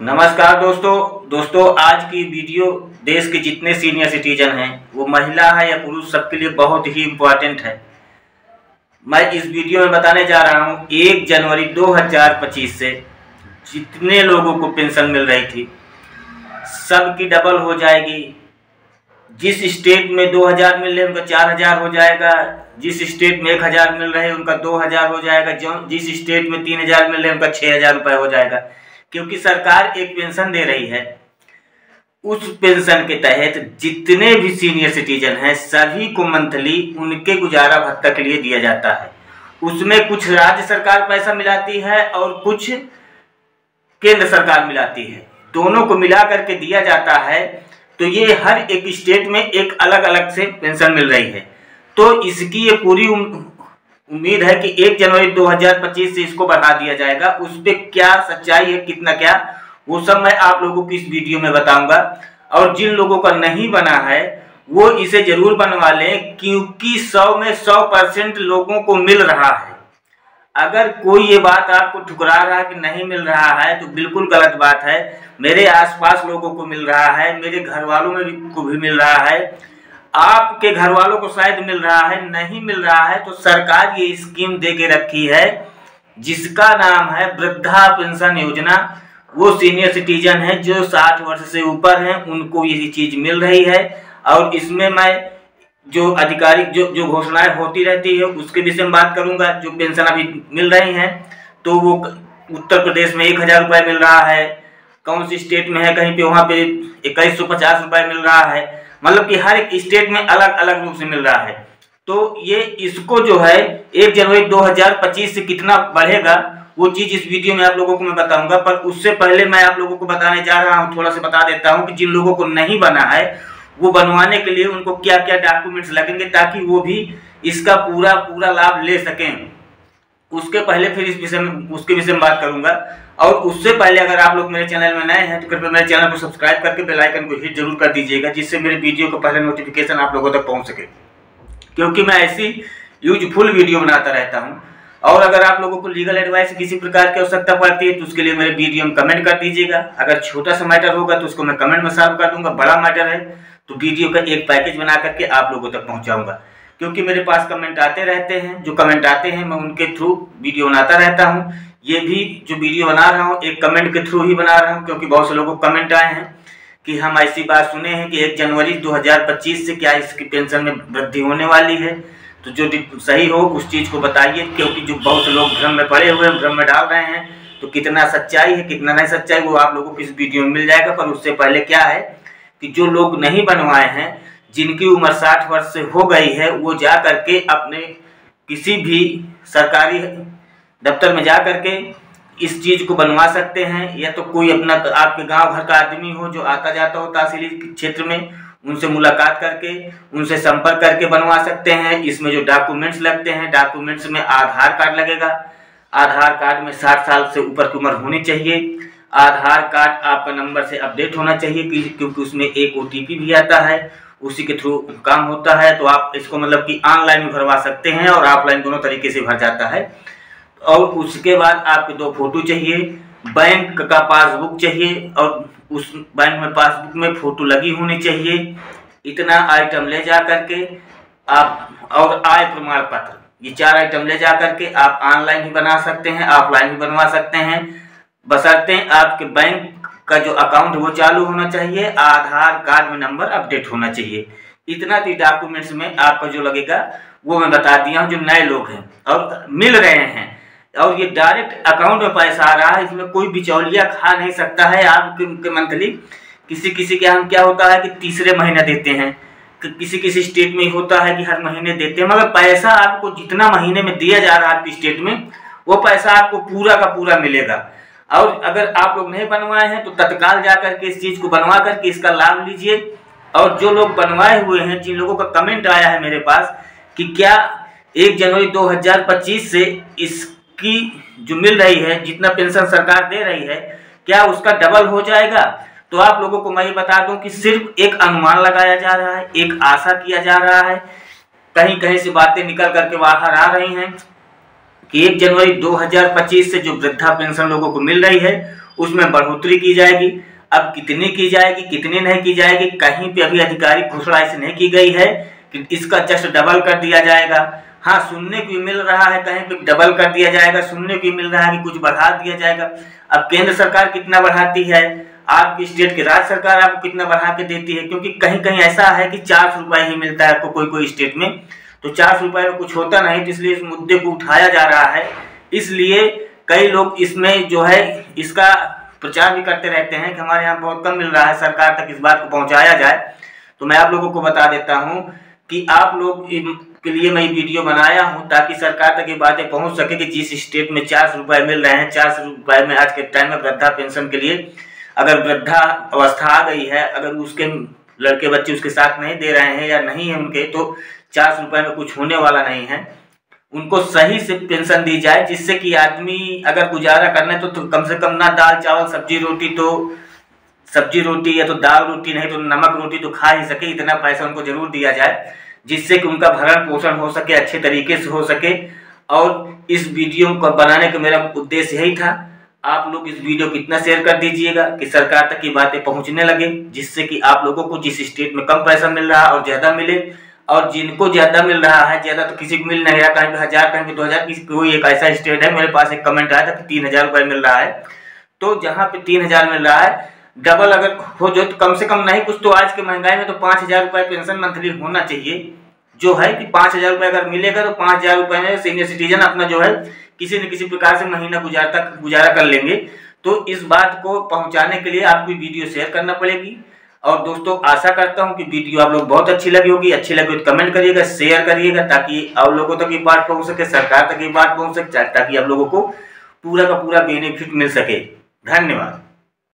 नमस्कार दोस्तों आज की वीडियो देश के जितने सीनियर सिटीजन हैं, वो महिला है या पुरुष, सबके लिए बहुत ही इम्पोर्टेंट है। मैं इस वीडियो में बताने जा रहा हूँ 1 जनवरी 2025 से जितने लोगों को पेंशन मिल रही थी सबकी डबल हो जाएगी। जिस स्टेट में 2000 मिल रहे उनका 4000 हो जाएगा, जिस स्टेट में 1000 मिल रहे उनका 2000 हो जाएगा, जिस स्टेट में 3000 मिल रहे उनका 6000 रुपये हो जाएगा। क्योंकि सरकार एक पेंशन दे रही है, उस पेंशन के तहत जितने भी सीनियर सिटीजन हैं सभी को मंथली उनके गुजारा भत्ता के लिए दिया जाता है। उसमें कुछ राज्य सरकार पैसा मिलाती है और कुछ केंद्र सरकार मिलाती है, दोनों को मिला करके दिया जाता है। तो ये हर एक स्टेट में एक अलग अलग से पेंशन मिल रही है। तो इसकी ये पूरी उम्मीद है कि 1 जनवरी 2025 से इसको बढ़ा दिया जाएगा। उस पर क्या सच्चाई है, कितना क्या, वो सब मैं आप लोगों को इस वीडियो में बताऊंगा। और जिन लोगों का नहीं बना है वो इसे जरूर बनवा लें, क्योंकि 100 में 100% लोगों को मिल रहा है। अगर कोई ये बात आपको ठुकरा रहा है कि नहीं मिल रहा है तो बिल्कुल गलत बात है। मेरे आसपास लोगों को मिल रहा है, मेरे घर वालों को भी मिल रहा है, आपके घर वालों को शायद मिल रहा है। नहीं मिल रहा है तो सरकार ये स्कीम दे के रखी है जिसका नाम है वृद्धा पेंशन योजना। वो सीनियर सिटीजन है जो 60 वर्ष से ऊपर हैं, उनको ये चीज मिल रही है। और इसमें मैं जो आधिकारिक जो घोषणाएं होती रहती है उसके विषय में बात करूंगा। जो पेंशन अभी मिल रही हैं तो वो उत्तर प्रदेश में 1000 रुपये मिल रहा है, कौन सी स्टेट में है कहीं पे वहाँ पे 2150 रुपये मिल रहा है। मतलब कि हर एक स्टेट में अलग अलग रूप से मिल रहा है। तो ये इसको जो है 1 जनवरी 2025 से कितना बढ़ेगा वो चीज इस वीडियो में आप लोगों को मैं बताऊंगा। पर उससे पहले मैं आप लोगों को बताने जा रहा हूँ, थोड़ा सा बता देता हूँ कि जिन लोगों को नहीं बना है वो बनवाने के लिए उनको क्या क्या डॉक्यूमेंट्स लगेंगे ताकि वो भी इसका पूरा लाभ ले सकें। उसके पहले फिर उसके विषय में बात करूंगा। और उससे पहले अगर आप लोग मेरे चैनल में नए हैं तो कृपया मेरे चैनल को सब्सक्राइब करके बेल आइकन को हिट जरूर कर दीजिएगा, जिससे मेरे वीडियो का पहले नोटिफिकेशन आप लोगों तक पहुंच सके। क्योंकि मैं ऐसी यूजफुल वीडियो बनाता रहता हूं। और अगर आप लोगों को लीगल एडवाइस किसी प्रकार की आवश्यकता पड़ती है तो उसके लिए मेरे वीडियो में कमेंट कर दीजिएगा। अगर छोटा सा मैटर होगा तो उसको मैं कमेंट में सॉल्व कर दूंगा, बड़ा मैटर है तो वीडियो का एक पैकेज बना करके आप लोगों तक पहुंचाऊंगा। क्योंकि मेरे पास कमेंट आते रहते हैं, जो कमेंट आते हैं मैं उनके थ्रू वीडियो बनाता रहता हूं। ये भी जो वीडियो बना रहा हूं एक कमेंट के थ्रू ही बना रहा हूं, क्योंकि बहुत से लोगों को कमेंट आए हैं कि हम ऐसी बात सुने हैं कि 1 जनवरी 2025 से क्या इसकी पेंशन में वृद्धि होने वाली है। तो जो सही हो उस चीज़ को बताइए, क्योंकि जो बहुत से लोग भ्रम में पड़े हुए हैं, भ्रम में डाल रहे हैं। तो कितना सच्चाई है कितना नहीं सच्चाई वो आप लोगों को इस वीडियो में मिल जाएगा। पर उससे पहले क्या है कि जो लोग नहीं बनवाए हैं, जिनकी उम्र 60 वर्ष से हो गई है, वो जा करके अपने किसी भी सरकारी दफ्तर में जा करके इस चीज़ को बनवा सकते हैं। या तो कोई अपना आपके गांव घर का आदमी हो जो आता जाता हो तहसीली क्षेत्र में, उनसे मुलाकात करके उनसे संपर्क करके बनवा सकते हैं। इसमें जो डॉक्यूमेंट्स लगते हैं, डॉक्यूमेंट्स में आधार कार्ड लगेगा। आधार कार्ड में 60 साल से ऊपर की उम्र होनी चाहिए। आधार कार्ड आपका नंबर से अपडेट होना चाहिए, क्योंकि उसमें एक OTP भी आता है, उसी के थ्रू काम होता है। तो आप इसको मतलब कि ऑनलाइन भी भरवा सकते हैं और ऑफलाइन दोनों तरीके से भर जाता है। और उसके बाद आपके 2 फोटो चाहिए, बैंक का पासबुक चाहिए और उस बैंक में पासबुक में फोटो लगी होनी चाहिए। इतना आइटम ले जा करके आप, और आय प्रमाण पत्र, ये 4 आइटम ले जा करके आप ऑनलाइन भी बना सकते हैं, ऑफलाइन भी बनवा सकते हैं। बशर्ते आपके बैंक का जो अकाउंट वो चालू होना चाहिए, आधार कार्ड में नंबर अपडेट होना चाहिए। इतना भी डॉक्यूमेंट्स में आपका जो लगेगा वो मैं बता दिया हूँ। जो नए लोग हैं और मिल रहे हैं और ये डायरेक्ट अकाउंट में पैसा आ रहा है, इसमें कोई बिचौलिया खा नहीं सकता है आपके मंथली। किसी के यहाँ क्या होता है कि तीसरे महीने देते हैं, किसी स्टेट में होता है कि हर महीने देते हैं, मगर पैसा आपको जितना महीने में दिया जा रहा है आपकी स्टेट में वो पैसा आपको पूरा का पूरा मिलेगा। और अगर आप लोग नहीं बनवाए हैं तो तत्काल जा करके इस चीज़ को बनवा करके इसका लाभ लीजिए। और जो लोग बनवाए हुए हैं, जिन लोगों का कमेंट आया है मेरे पास कि क्या 1 जनवरी 2025 से इसकी जो मिल रही है, जितना पेंशन सरकार दे रही है, क्या उसका डबल हो जाएगा, तो आप लोगों को मैं ये बता दूं कि सिर्फ एक अनुमान लगाया जा रहा है, एक आशा किया जा रहा है। कहीं कहीं से बातें निकल करके बाहर आ रही हैं कि 1 जनवरी 2025 से जो वृद्धा पेंशन लोगों को मिल रही है उसमें बढ़ोतरी की जाएगी। अब कितनी की जाएगी, कितनी नहीं की जाएगी, कहीं पे अभी आधिकारिक घोषणा ऐसी नहीं की गई है कि इसका जस्ट डबल कर दिया जाएगा। हाँ, सुनने को मिल रहा है कहीं पे डबल कर दिया जाएगा, सुनने को मिल रहा है कि कुछ बढ़ा दिया जाएगा। अब केंद्र सरकार कितना बढ़ाती है, आपकी स्टेट की राज्य सरकार आपको कितना बढ़ा के देती है, क्योंकि कहीं कहीं ऐसा है कि 400 रुपये ही मिलता है आपको कोई कोई स्टेट में, तो 400 रुपये में कुछ होता नहीं। तो इसलिए इस मुद्दे को उठाया जा रहा है। इसलिए कई लोग इसमें जो है इसका प्रचार भी करते रहते हैं कि हमारे यहाँ बहुत कम मिल रहा है, सरकार तक इस बात को पहुँचाया जाए। तो मैं आप लोगों को बता देता हूँ कि आप लोग के लिए मैं वीडियो बनाया हूँ ताकि सरकार तक ये बातें पहुँच सके कि जिस स्टेट में 400 रुपये मिल रहे हैं, 400 रुपये में आज के टाइम में वृद्धा पेंशन के लिए अगर वृद्धा अवस्था आ गई है, अगर उसके लड़के बच्चे उसके साथ नहीं दे रहे हैं या नहीं है उनके, तो 400 रुपये में कुछ होने वाला नहीं है। उनको सही से पेंशन दी जाए, जिससे कि आदमी अगर गुजारा करना है तो कम से कम ना दाल चावल सब्जी रोटी या तो दाल रोटी नहीं तो नमक रोटी तो खा ही सके, इतना पैसा उनको जरूर दिया जाए जिससे कि उनका भरण पोषण हो सके, अच्छे तरीके से हो सके। और इस वीडियो को बनाने का मेरा उद्देश्य यही था। आप लोग इस वीडियो को इतना शेयर कर दीजिएगा कि सरकार तक ये बातें पहुंचने लगे, जिससे कि आप लोगों को जिस स्टेट में कम पैसा मिल रहा है और ज़्यादा मिले, और जिनको ज़्यादा मिल रहा है, ज़्यादा तो किसी को मिल नहीं रहा, कहीं 1000 कहीं 2000, किसी कोई एक ऐसा स्टेट है, मेरे पास एक कमेंट आया था कि 3000 रुपये मिल रहा है। तो जहाँ पे 3000 मिल रहा है, डबल अगर हो जो तो कम से कम नहीं कुछ तो आज के महंगाई में तो 5000 रुपये पेंशन मंथली होना चाहिए, जो है कि 5000 रुपये अगर मिलेगा तो 5000 रुपये में सीनियर सिटीजन अपना जो है किसी न किसी प्रकार से महीना गुजारा कर लेंगे। तो इस बात को पहुंचाने के लिए आपको वीडियो शेयर करना पड़ेगी। और दोस्तों, आशा करता हूं कि वीडियो आप लोग बहुत अच्छी लगी होगी। अच्छी लगी तो कमेंट करिएगा, शेयर करिएगा, ताकि आप लोगों तक ये बात पहुंच सके, सरकार तक ये बात पहुंच सके, ताकि आप लोगों को पूरा का पूरा बेनिफिट मिल सके। धन्यवाद।